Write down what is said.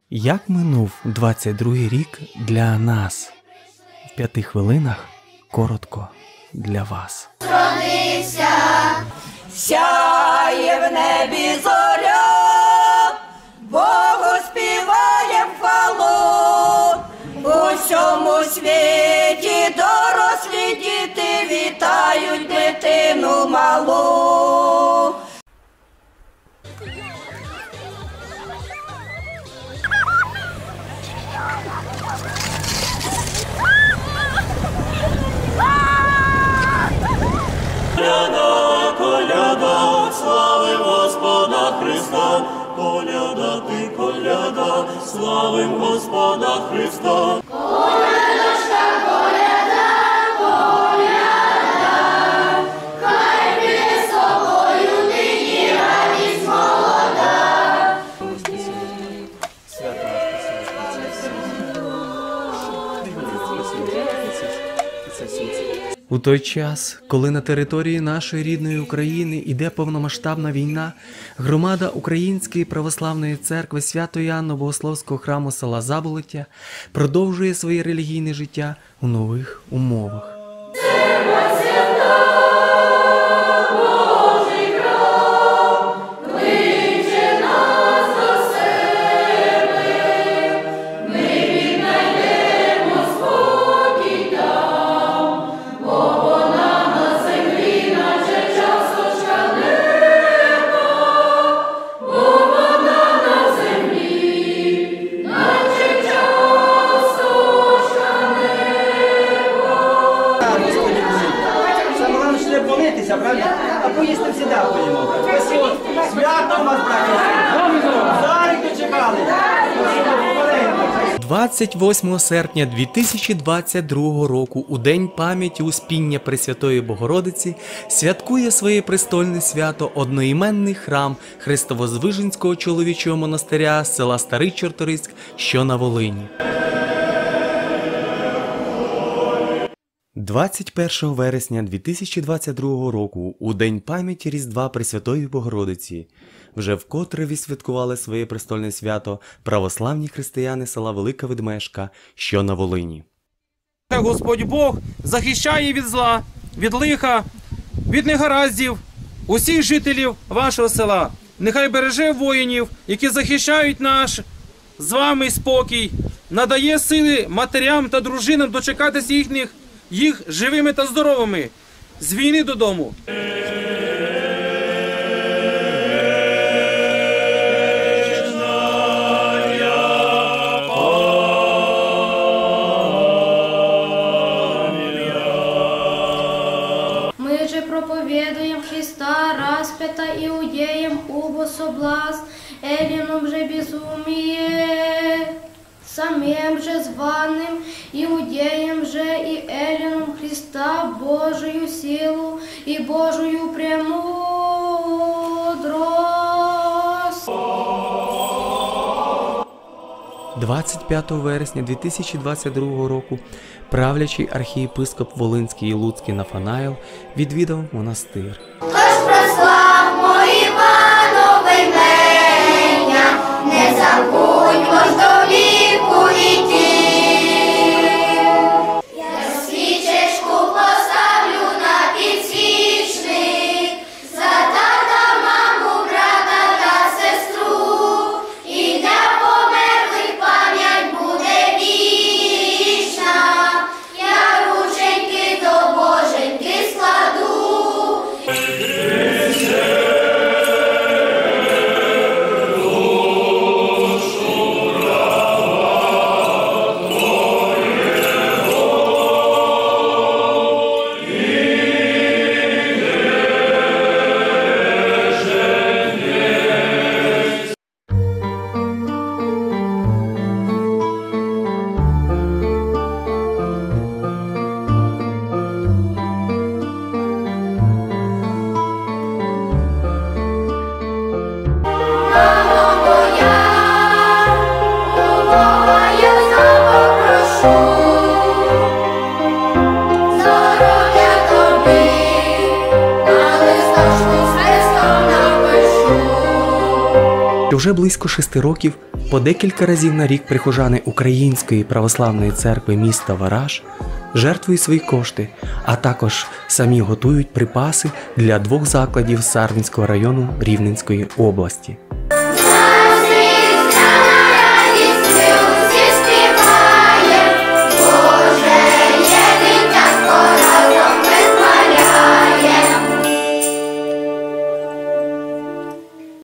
Як минув 22-й рік для нас? В 5 хвилинах коротко для вас. Родився, сяє в небі зоря, Богу співаєм хвалу. У всьому світі дорослі діти вітають дитину малу. Коляда, коляда, славим Господа Христа, коляда ти, коляда, славим Господа Христа. Колядочка, коляда, коляда, хай піде з тобою нині радість молода. У той час, коли на території нашої рідної України йде повномасштабна війна, громада Української православної церкви Свято-Іоанна Богословського храму села Заболоття продовжує своє релігійне життя у нових умовах. А поїсти всі дякуємо. Свято вас, браті! Зараз дочекали! 28 серпня 2022 року, у День пам'яті Успіння Пресвятої Богородиці, святкує своє престольне свято одноіменний храм Христовоздвиженського чоловічого монастиря з села Старий Чорторийськ, що на Волині. 21 вересня 2022 року, у День пам'яті Різдва Пресвятої Богородиці, вже вкотре відсвяткували своє престольне свято православні християни села Велика Ведмежка, що на Волині. Господь Бог захищає від зла, від лиха, від негараздів усіх жителів вашого села. Нехай береже воїнів, які захищають наш з вами спокій, надає сили матерям та дружинам дочекатися їх живими та здоровими з війни додому. Мы же проповедуем Христа распята иудеям убо соблазн, эллинам же безумие, самим же званым иудеям же и эллинам Христа Божию силу и Божию премудрость. 25 вересня 2022 року правлячий архієпископ Волинський і Луцький Нафанаїл відвідав монастир. Тож прославмо Іванове імення, не забудьмо ж до віку іти. Я свічечку поставлю на підсвічник, за тата, маму, брата та сестру, і для померлих пам'ять буде вічна. Я рученьки до Боженьки складу. Уже близько 6 років, по декілька разів на рік прихожани Української православної церкви міста Вараш жертвують свої кошти, а також самі готують припаси для 2 закладів Сарвінського району Рівненської області.